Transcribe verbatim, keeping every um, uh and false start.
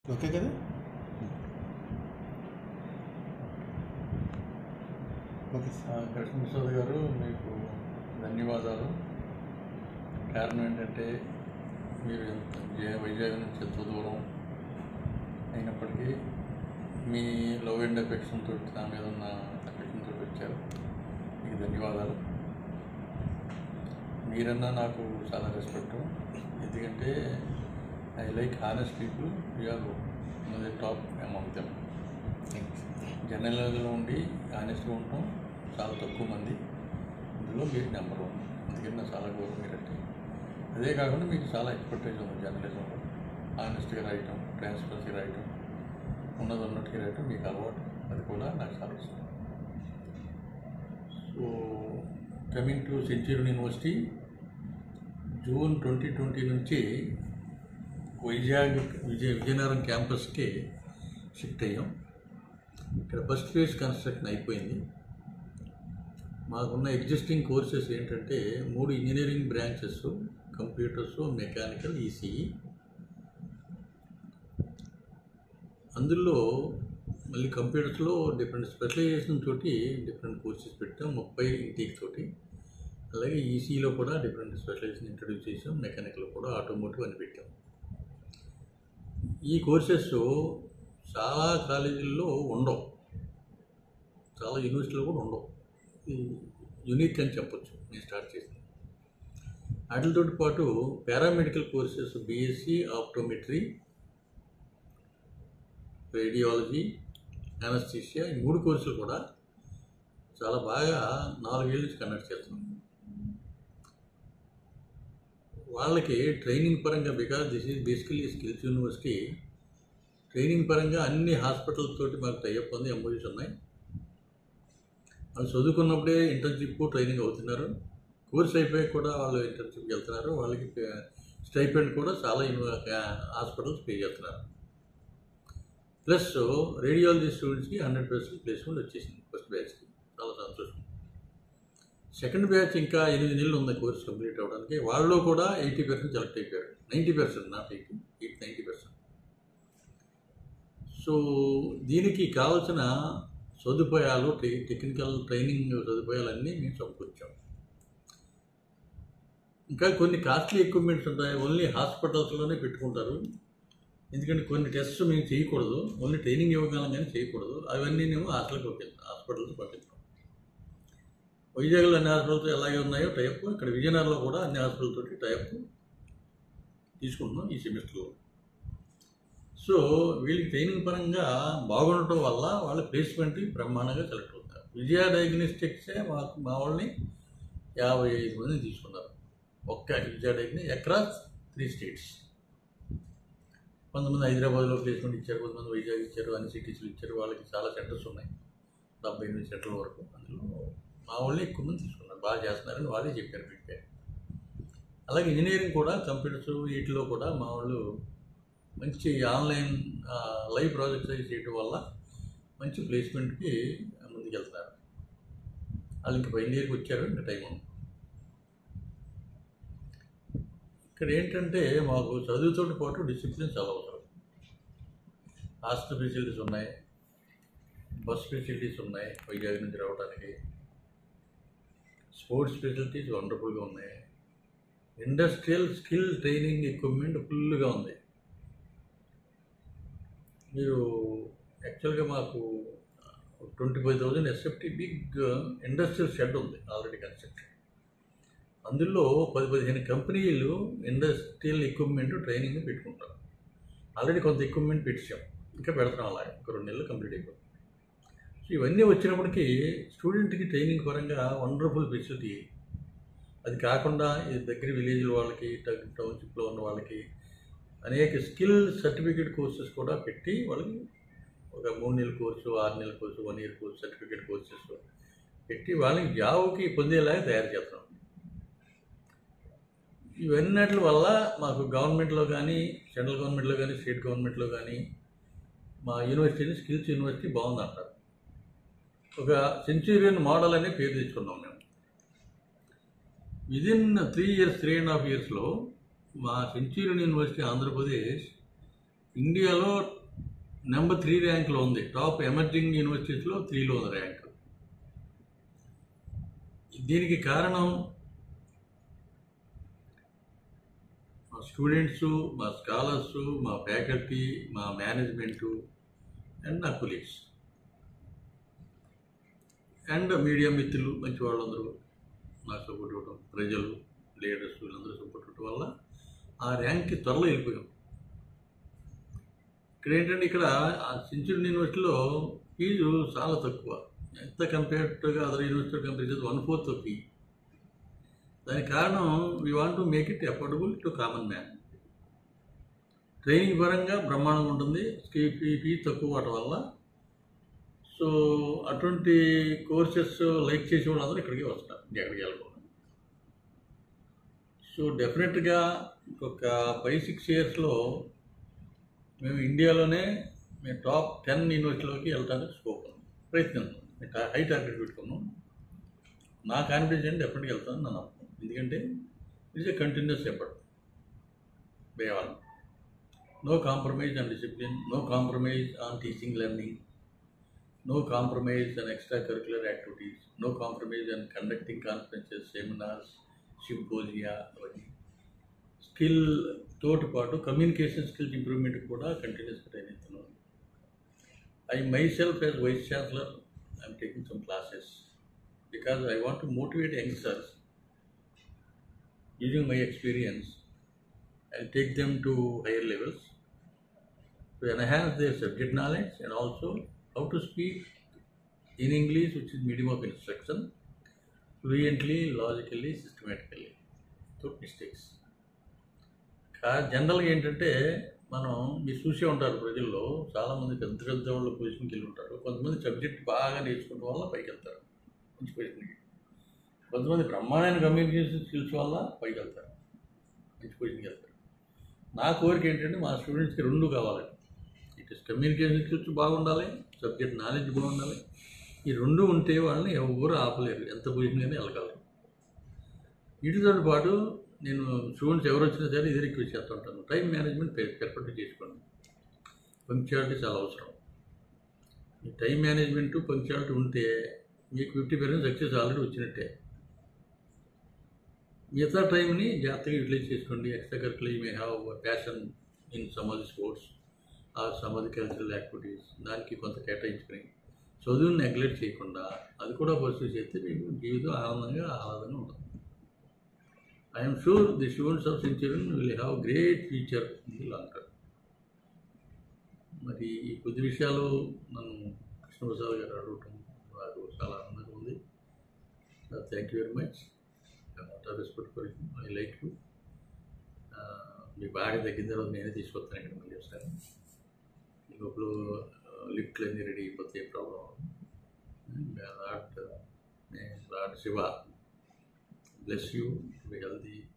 Okay కదా. Okay sir. Krishnaprasad గారు, మీకు ధన్యవాదాలు. కారణం ఏంటంటే మీరు ఎంత వైజాగ్ నుంచి ఎంత దూరం అయినప్పటికీ మీ లవ్ అండ్ అఫెక్షన్ తోటి నా మీద ఉన్న అఫెక్షన్ తోటి వచ్చారు. మీకు ధన్యవాదాలు. మీరన్నా నాకు చాలా రెస్పెక్ట్, ఎందుకంటే I like honest people. You're the top among them. జర్నలిజంలో ఉండి హానెస్ట్గా ఉండటం చాలా తక్కువ మంది, ఇందులో మీరు నెంబర్ వన్. అందుకని నాకు చాలా గౌరవం మీరంటే. అదే కాకుండా మీకు చాలా ఎక్స్పర్టైజ్ ఉంది జర్నలిజంలో. హానెస్ట్గా రాయటం, ట్రాన్స్పరెన్సీ రాయటం, ఉన్నది ఉన్నట్టుగా రాయటం మీకు అలవాటు. అది కూడా నాకు చాలా ఇష్టం. So coming to Centurion university, June twenty twenty నుంచి వైజాగ్ విజయ విజయనగరం క్యాంపస్కి షిఫ్ట్ అయ్యాం. ఇక్కడ ఫస్ట్ ఫేజ్ కన్స్ట్రక్షన్ అయిపోయింది. మాకున్న ఎగ్జిస్టింగ్ కోర్సెస్ ఏంటంటే మూడు engineering branches, computers, mechanical, ECE. అందులో మళ్ళీ కంప్యూటర్స్లో డిఫరెంట్ స్పెషలైజేషన్ తోటి డిఫరెంట్ కోర్సెస్ పెట్టాం, ముప్పై ఇంటేక్ తోటి. అలాగే ఈసీఈలో కూడా డిఫరెంట్ స్పెషలైజేషన్ ఇంట్రడ్యూస్ చేసాం, మెకానికల్ కూడా, ఆటోమోటివ్ అని పెట్టాం. ఈ కోర్సెస్ చాలా కాలేజీల్లో ఉండవు, చాలా యూనివర్సిటీలో కూడా ఉండవు. యూనిక్ అని చెప్పొచ్చు నేను స్టార్ట్ చేసింది. వాటితో పాటు paramedical courses, BSc optometry, radiology, anaesthesia, ఈ మూడు కోర్సులు కూడా చాలా బాగా నాలుగేళ్ళ నుంచి కండక్ట్ చేస్తున్నాం. వాళ్ళకి ట్రైనింగ్ పరంగా, because this is basically skills university, training పరంగా అన్ని హాస్పిటల్స్ తోటి మాకు టైఅప్ ఉంది, ఎంఓయూస్ ఉన్నాయి. వాళ్ళు చదువుకున్నప్పుడే ఇంటర్న్షిప్ ట్రైనింగ్ అవుతున్నారు. కోర్స్ అయిపోయి కూడా వాళ్ళు ఇంటర్న్షిప్కి వెళ్తున్నారు. వాళ్ళకి స్టైపెండ్ కూడా చాలా హాస్పిటల్స్ పే చేస్తున్నారు. ప్లస్ రేడియాలజీ స్టూడెంట్స్కి హండ్రెడ్ పర్సెంట్ ప్లేస్మెంట్ వచ్చేసింది ఫస్ట్ బ్యాచ్కి. చాలా సంతోషం. సెకండ్ బ్యాచ్ ఇంకా ఎనిమిది నెలలు ఉంది కోర్స్ కంప్లీట్ అవ్వడానికి. వాళ్ళు కూడా ఎయిటీ పర్సెంట్ సెలెక్ట్ అయిపోయారు. Ninety percent not eighty eight ninety percent. So దీనికి కావాల్సిన సదుపాయాలు, టెక్నికల్ ట్రైనింగ్ సదుపాయాలన్నీ మేము సమకూర్చాం. ఇంకా కొన్ని కాస్ట్లీ ఎక్విప్మెంట్స్ ఉంటాయి, ఓన్లీ హాస్పిటల్స్లోనే పెట్టుకుంటారు. ఎందుకంటే కొన్ని టెస్ట్స్ మేము చేయకూడదు, ఓన్లీ ట్రైనింగ్ ఇవ్వగలం కానీ చేయకూడదు. అవన్నీ మేము హాస్పిటల్కి పంపిస్తాం, హాస్పిటల్స్ పంపిస్తాం. వైజాగ్లో అన్ని హాస్పిటల్తో ఎలాగే ఉన్నాయో టైప్, ఇక్కడ విజయనగరంలో కూడా అన్ని హాస్పిటల్ తోటి టైప్ తీసుకుంటున్నాం ఈ సెమిస్టర్లో. సో వీళ్ళకి ట్రైనింగ్ పరంగా బాగుండటం వల్ల వాళ్ళ ప్లేస్మెంట్ బ్రహ్మాండంగా సెలెక్ట్ అవుతారు. విజయ డయాగ్నోస్టిక్సే మాకు మా వాళ్ళని యాభై ఐదు మంది తీసుకున్నారు. ఒక్క Vijaya diagnostics across three states. కొంతమంది హైదరాబాద్లో ప్లేస్మెంట్ ఇచ్చారు, కొంతమంది వైజాగ్ ఇచ్చారు, అన్ని సిటీస్లో ఇచ్చారు. వాళ్ళకి చాలా సెంటర్స్ ఉన్నాయి, డెబ్బై ఎనిమిది సెంటర్ల వరకు. అందులో మా వాళ్ళే ఎక్కువ మంది తీసుకున్నారు, బాగా చేస్తున్నారని వాళ్ళే చెప్పారు పెట్టారు. అలాగే ఇంజనీరింగ్ కూడా, కంప్యూటర్స్ వీటిలో కూడా మా వాళ్ళు మంచి ఆన్లైన్ లైవ్ ప్రాజెక్ట్స్ అవి చేయడం వల్ల మంచి ప్లేస్మెంట్కి ముందుకెళ్తున్నారు. వాళ్ళు ఇంక ఫైనల్ ఇయర్కి వచ్చారు, ఇంకా టైం ఉంది. ఇక్కడ ఏంటంటే మాకు చదువుతో పాటు డిసిప్లిన్ చాలా అవసరం. హాస్టల్ ఫెసిలిటీస్ ఉన్నాయి, బస్ ఫెసిలిటీస్ ఉన్నాయి వైజాగ్ నుంచి రావడానికి, స్పోర్ట్స్ ఫెసిలిటీస్ వండర్ఫుల్గా ఉన్నాయి, ఇండస్ట్రియల్ స్కిల్ ట్రైనింగ్ ఎక్విప్మెంట్ ఫుల్గా ఉంది. మీరు యాక్చువల్గా మాకు twenty five thousand SFT big industrial shed ఉంది ఆల్రెడీ కన్స్ట్రక్ట్. అందులో పది పదిహేను కంపెనీలు ఇండస్ట్రియల్ ఎక్విప్మెంట్ ట్రైనింగ్ పెట్టుకుంటారు. ఆల్రెడీ కొంత ఎక్విప్మెంట్ పెట్టాం, ఇంకా పెడతాం. అలా ఒక రెండు నెలలు కంప్లీట్ అయిపోతుంది. సో ఇవన్నీ వచ్చినప్పటికీ స్టూడెంట్కి ట్రైనింగ్ పరంగా వండర్ఫుల్ ఫెసిలిటీ. అది కాకుండా ఇది దగ్గర విలేజ్ వాళ్ళకి, టౌన్షిప్లో ఉన్న వాళ్ళకి అనేక స్కిల్ సర్టిఫికేట్ కోర్సెస్ కూడా పెట్టి వాళ్ళకి ఒక మూడు నెలల కోర్సు, ఆరు నెలల course, one year course, certificate courses పెట్టి వాళ్ళకి జాబ్కి పొందేలాగా తయారు చేస్తున్నాం. ఇవన్నిటి వల్ల మాకు గవర్నమెంట్లో కానీ, సెంట్రల్ గవర్నమెంట్లో కానీ, స్టేట్ గవర్నమెంట్లో కానీ మా యూనివర్సిటీని స్కిల్స్ యూనివర్సిటీ బాగుందంటారు. ఒక సెంచూరియన్ మోడల్ అనే పేరు తెచ్చుకున్నాం మేము. Within three years three and half ఇయర్స్లో మా సెంచూరియన్ యూనివర్సిటీ ఆంధ్రప్రదేశ్ ఇండియాలో నెంబర్ త్రీ ర్యాంక్లో ఉంది. టాప్ ఎమర్జింగ్ యూనివర్సిటీస్లో త్రీలో ఉంది ర్యాంక్. దీనికి కారణం మా స్టూడెంట్సు, మా స్కాలర్సు, మా ఫ్యాకల్టీ, మా మేనేజ్మెంటు అండ్ నా కొలీగ్స్ అండ్ మీడియా మిత్రులు, మంచి వాళ్ళందరూ నాకు సపోర్ట్ ఇవ్వడం, ప్రజలు, లీడర్స్ వీళ్ళందరూ సపోర్ట్ ఇవ్వడం వల్ల ఆ ర్యాంక్కి త్వరలో వెళ్ళిపోయాం. ఇక్కడ ఏంటంటే ఇక్కడ సెంచూరీ యూనివర్సిటీలో ఫీజు చాలా తక్కువ. ఎంత కంపేర్డ్గా అదర్ యూనివర్సిటీ కంపేర్ చేస్తే వన్ ఫోర్త్ ఫీ. దానికి కారణం we want to make it affordable to common man. Training పరంగా బ్రహ్మాండంగా ఉంటుంది, ఫీ ఫీ తక్కువ అవటం వల్ల. సో అటువంటి కోర్సెస్ లైక్ చేసే వాళ్ళందరూ ఇక్కడికి వస్తారు, ఎక్కడికి వెళ్ళకుండా. సో డెఫినెట్గా ఇంకొక ఫైవ్ సిక్స్ ఇయర్స్లో మేము ఇండియాలోనే మేము టాప్ టెన్ యూనివర్సిటీలోకి వెళ్ళడానికి స్కోప్ ఉంది, ప్రయత్నిస్తాం. హై టార్గెట్ పెట్టుకున్నాం. నా కాన్ఫిడెన్స్ ఏంటి డెఫినెట్గా వెళ్తాను నా నమ్మకం. ఎందుకంటే it's a continuous effort by all. No compromise on discipline, no compromise on teaching learning, no compromise on extracurricular activities, no compromise on conducting conferences, seminars, symposia. Skill తోటి పాటు కమ్యూనికేషన్ స్కిల్స్ ఇంప్రూవ్మెంట్ కూడా కంటిన్యూస్గా train అవుతున్నాను. I myself as vice chancellor I'm taking some classes because I want to motivate youngsters using my experience. I take them to higher levels to enhance their subject knowledge and also how to speak in English, which is medium of instruction, fluently, logically, systematically, without mistakes. జనరల్గా ఏంటంటే మనం మీరు చూసే ఉంటారు ప్రజల్లో చాలామంది పెద్ద పెద్ద వాళ్ళ పొజిషన్కి వెళ్ళి ఉంటారు. కొంతమంది సబ్జెక్ట్ బాగా నేర్చుకోవడం వల్ల పైకి వెళ్తారు, మంచి పొజిషన్కి. కొంతమంది బ్రహ్మాండమైన కమ్యూనికేషన్ స్కిల్స్ వల్ల పైకి వెళ్తారు, మంచి పొజిషన్కి వెళ్తారు. నా కోరిక ఏంటంటే మా స్టూడెంట్స్కి రెండు కావాలండి. ఇట్ ఇస్ కమ్యూనికేషన్ స్కిల్స్ బాగుండాలి, సబ్జెక్ట్ నాలెడ్జ్ బాగుండాలి. ఈ రెండు ఉంటే వాళ్ళని ఎవరు ఆపలేరు, ఎంత పొజిషన్గానే వెళ్ళగలరు. వీటితో పాటు నేను స్టూడెంట్స్ ఎవరు వచ్చినా సరే ఇదే రిక్వెస్ట్ చేస్తూ ఉంటాను, టైం మేనేజ్మెంట్ పెర్ఫెక్ట్ చేసుకోండి. పంక్చువాలిటీ చాలా అవసరం. ఈ టైం మేనేజ్మెంట్ పంక్చువాలిటీ ఉంటే మీకు ఫిఫ్టీ పర్సెంట్ సక్సెస్ ఆల్రెడీ వచ్చినట్టే. మిగతా టైంని జాగ్రత్తగా యూటిలైజ్ చేసుకోండి. Extra curricular you may have passion in some of the sports ah some of the cultural activities, దానికి కొంత కేటాయించుకుని చదువుని నెగ్లెక్ట్ చేయకుండా అది కూడా పర్సూ చేస్తే మీకు జీవితం ఆనందంగా ఆహ్లాదంగా ఉంటుంది. I'm sure the students of Centurion will have great future in the long term. మరి ఈ కొద్ది విషయాలు నన్ను కృష్ణప్రసాద్ గారు అడగటం నాకు చాలా ఆనందంగా ఉంది. Thank you very much. I respect for you, I like you. మీ బాగా తగ్గిన తర్వాత నేనే తీసుకొస్తాను ఇక్కడ మళ్ళీ వస్తాను. లోపల లిఫ్ట్లు అన్నీ రెడీ అయిపోతే ఏ problem. Lord Lord Shiva bless you, be healthy.